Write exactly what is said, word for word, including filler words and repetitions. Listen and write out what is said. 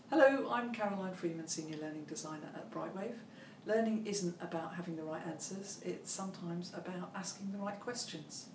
Hello, I'm Caroline Freeman, Senior Learning Designer at Brightwave. Learning isn't about having the right answers, it's sometimes about asking the right questions.